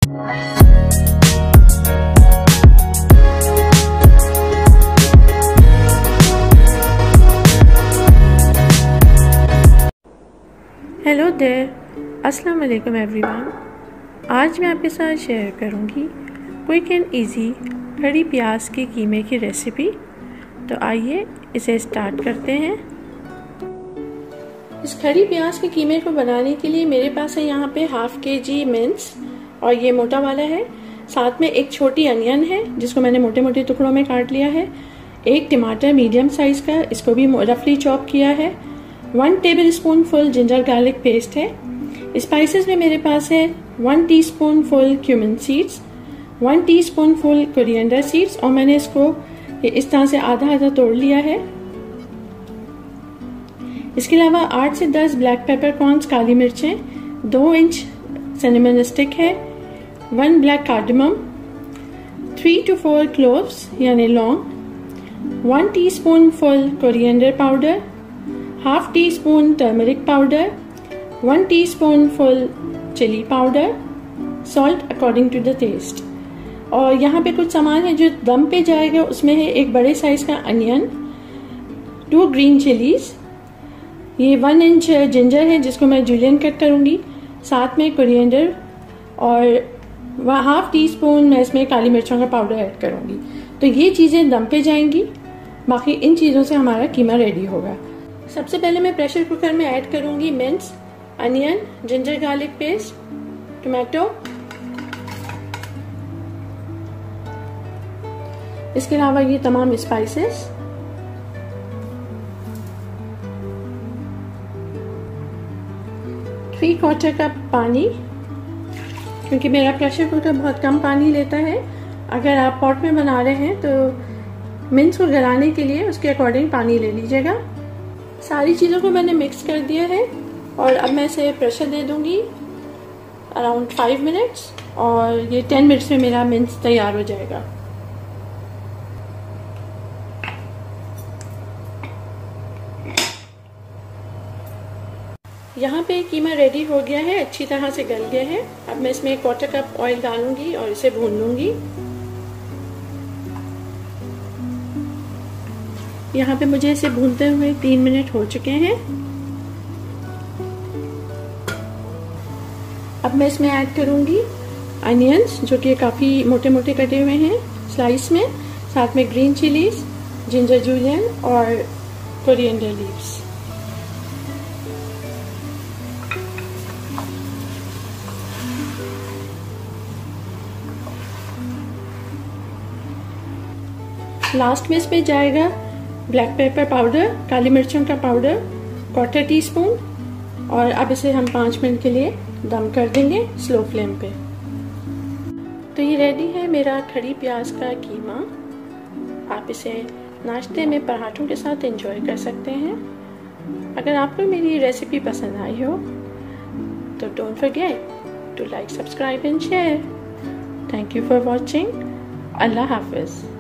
Hello there, अस्सलाम वालेकुम everyone. आज मैं आपके साथ शेयर करूंगी क्विक एंड इजी खड़ी प्याज के कीमे की रेसिपी। तो आइए इसे स्टार्ट करते हैं। इस खड़ी प्याज के कीमे को बनाने के लिए मेरे पास है यहाँ पे हाफ kg मिन्स, और ये मोटा वाला है। साथ में एक छोटी अनियन है जिसको मैंने मोटे मोटे टुकड़ों में काट लिया है। एक टमाटर मीडियम साइज का, इसको भी रफली चॉप किया है। 1 tablespoon full ginger garlic paste है। स्पाइसेस में मेरे पास है 1 teaspoon full cumin seeds, 1 teaspoon full coriander seeds, और मैंने इसको इस तरह से आधा आधा तोड़ लिया है। इसके अलावा 8 से 10 ब्लैक पेपर कॉर्न्स काली मिर्चें, 2 इंच सिनेमन स्टिक है, 1 ब्लैक कार्डमम, 3 to 4 क्लोव्स यानी लौंग, 1 teaspoon full coriander powder, half teaspoon turmeric powder, 1 teaspoon full chilli powder, salt according to the taste. और यहाँ पे कुछ सामान है जो दम पे जाएगा। उसमें है एक बड़े साइज का अनियन, 2 ग्रीन चिलीज, ये 1 इंच जिंजर है जिसको मैं जूलियन कट करूंगी, साथ में कोरिएंडर, और हाफ टी स्पून मैं इसमें काली मिर्चों का पाउडर ऐड करूंगी। तो ये चीजें दम पे जाएंगी, बाकी इन चीजों से हमारा कीमा रेडी होगा। सबसे पहले मैं प्रेशर कुकर में ऐड करूंगी means, onion, ginger garlic paste, tomato, इसके अलावा ये तमाम स्पाइसेस, ¾ कप पानी, क्योंकि मेरा प्रेशर कुकर बहुत कम पानी लेता है। अगर आप पॉट में बना रहे हैं तो मिन्स को गलाने के लिए उसके अकॉर्डिंग पानी ले लीजिएगा। सारी चीज़ों को मैंने मिक्स कर दिया है और अब मैं इसे प्रेशर दे दूंगी अराउंड 5 मिनट्स, और ये 10 मिनट्स में मेरा मिन्स तैयार हो जाएगा। यहाँ पे कीमा रेडी हो गया है, अच्छी तरह से गल गया है। अब मैं इसमें 1/4 कप ऑयल डालूंगी और इसे भून लूंगी। यहाँ पे मुझे इसे भूनते हुए 3 मिनट हो चुके हैं। अब मैं इसमें ऐड करूंगी अनियंस, जो कि काफी मोटे मोटे कटे हुए हैं स्लाइस में, साथ में ग्रीन चिलीज, जिंजर जूलियन और कोरिएंडर लीव्स। लास्ट में इसमें जाएगा ब्लैक पेपर पाउडर, काली मिर्चों का पाउडर, 1/4 टीस्पून, और अब इसे हम 5 मिनट के लिए दम कर देंगे स्लो फ्लेम पे। तो ये रेडी है मेरा खड़ी प्याज का कीमा। आप इसे नाश्ते में पराठों के साथ एंजॉय कर सकते हैं। अगर आपको मेरी रेसिपी पसंद आई हो तो don't forget to like, subscribe and share. Thank you for watching. अल्लाह हाफिज।